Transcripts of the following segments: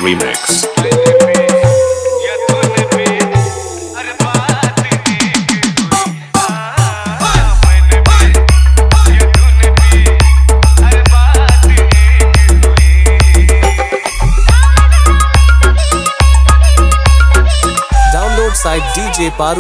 Remix. Download site DJ Paru.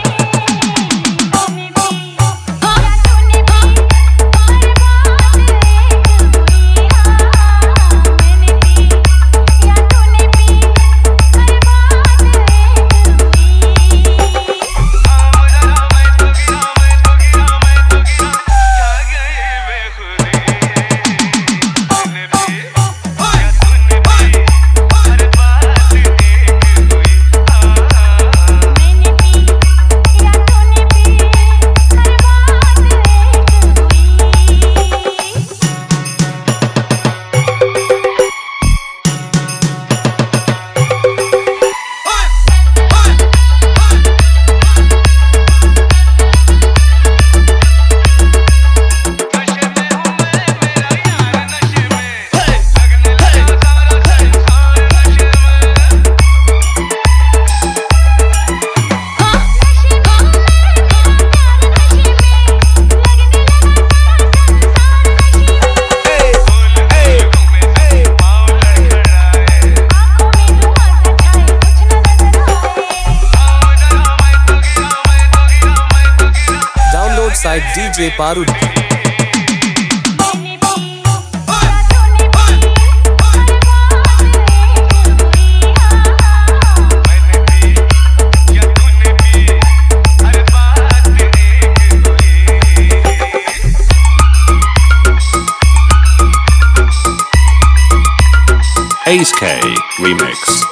Site DJ Paru. Ace K Remix.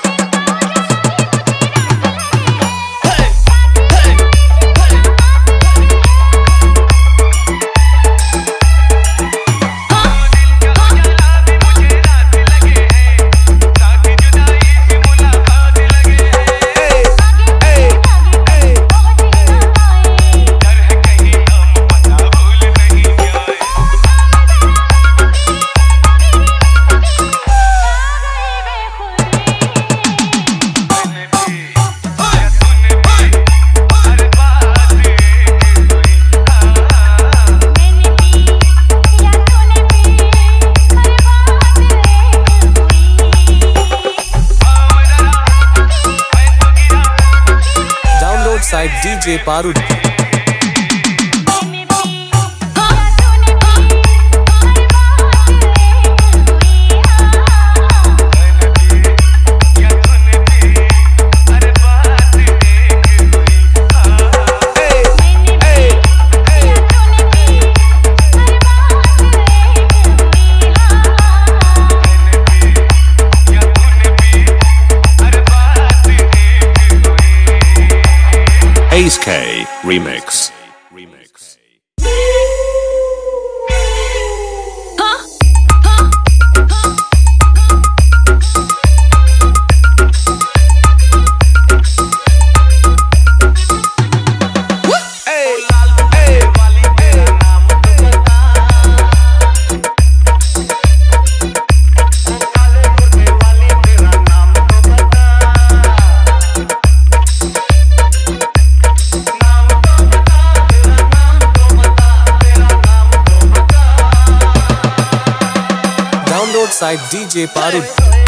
Site DJ Paru. Ace K Remix. Download site DJ Paru.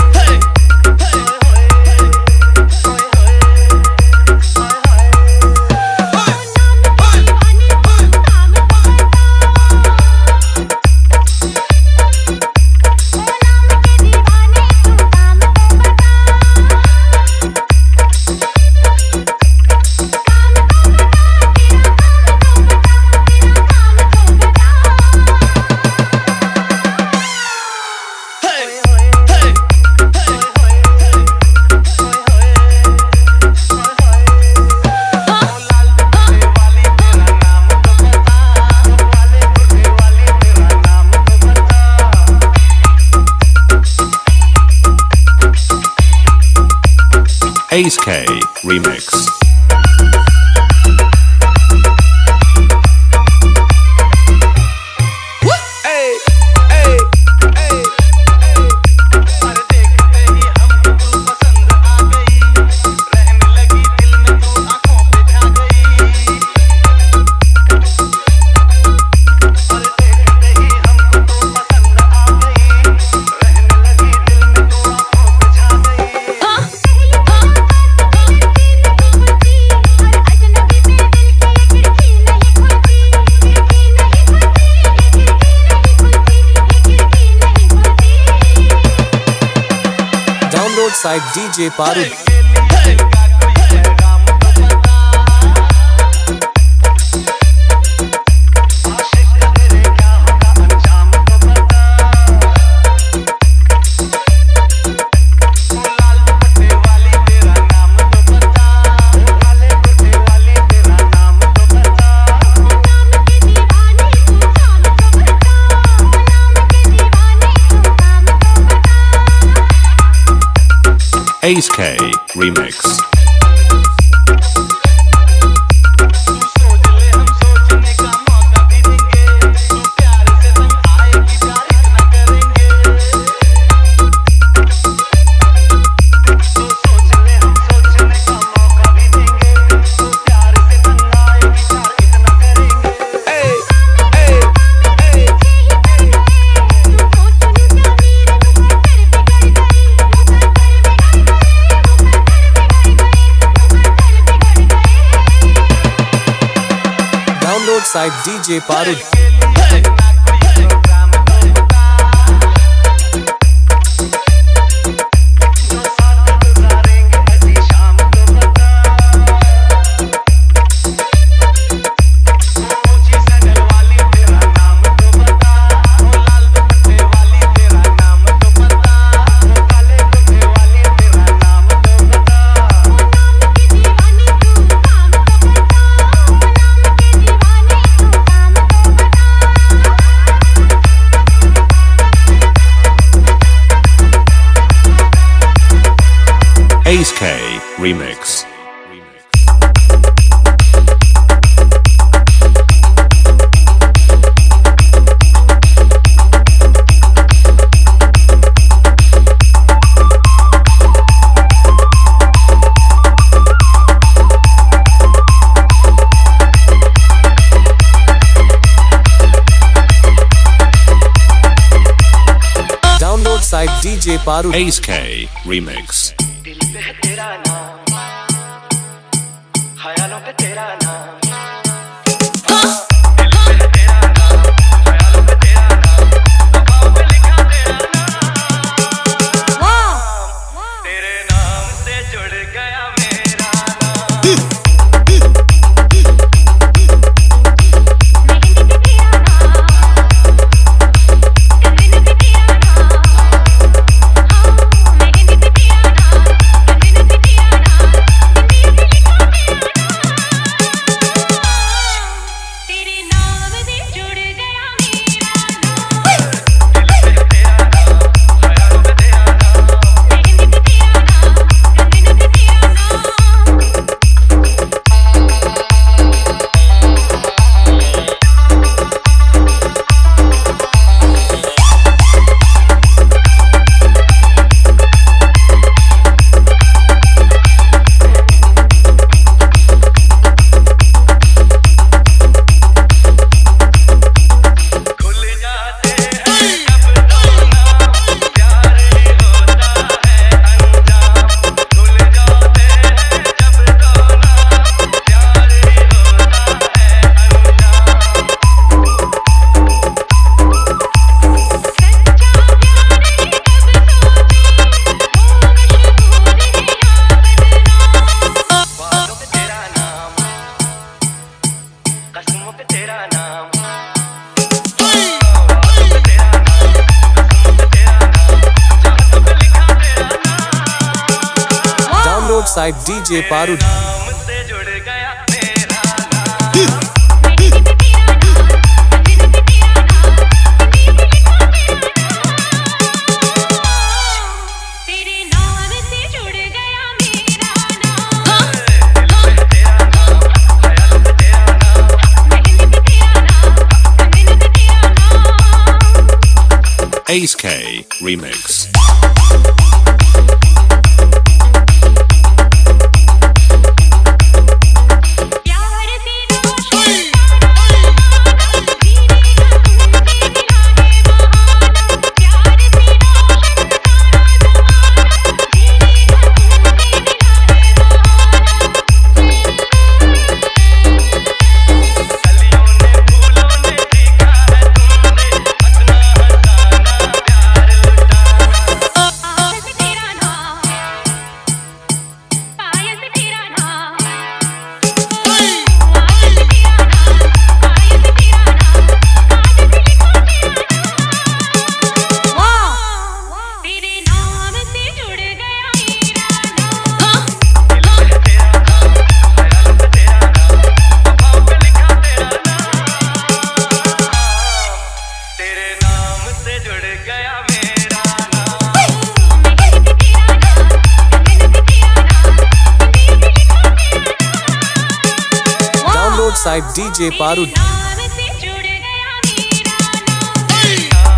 Ace K Remix. side DJ Paru. Ace K Remix. Download side DJ Paru. Ace K Remix. Download side DJ Paru. Ace K Remix. दिल पे है तेरा नाम, ख्यालों पे तेरा नाम, दिल पे है तेरा नाम, ख्यालों पे तेरा नाम, वफाओं पे लिखा तेरा नाम, तेरे नाम से जुड़ गया मेरा नाम। Download side DJ Paru. नाम से जुड़ गया मेरा नाम। तेरे नाम से जुड़ गया मेरा नाम। दिल पे तेरा नाम, ख्यालों पे तेरा नाम, मेहंदी पे तेरा नाम, कंगन पे तेरा नाम। Ace K Remix. गलियों ने फूलों ने सीखा है तुमने, अपना हंसाना प्यार लुटाना। side DJ Paru. नाम से जुड़ गया मेरा नाम तेरे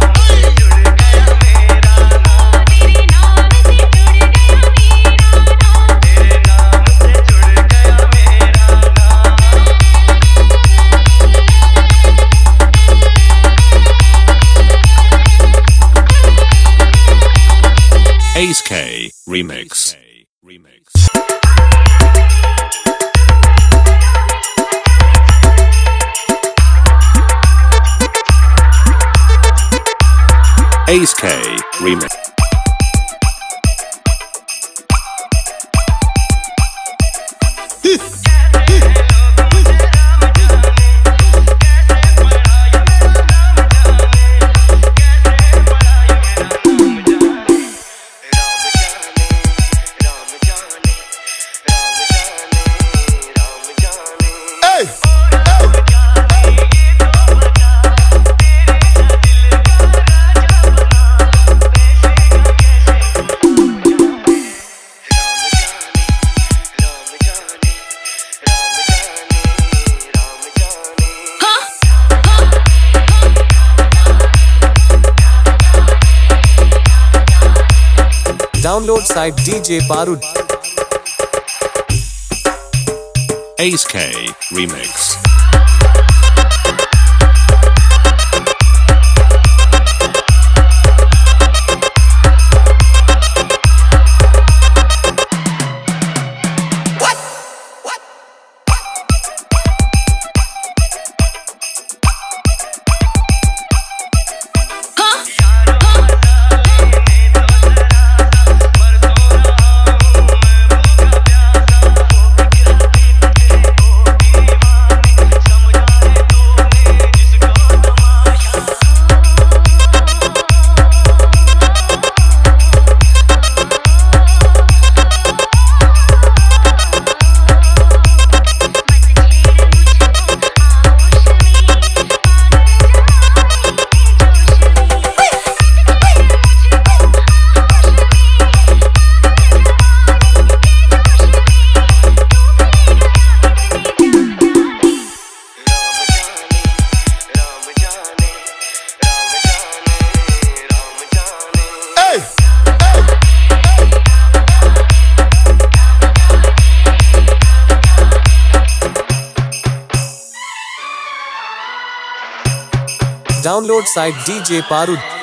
नाम से जुड़ गया मेरा नाम Ace K Remix. Ace K Remix. Download site DJ Paru. Ace K Remix. Download site DJ Paru.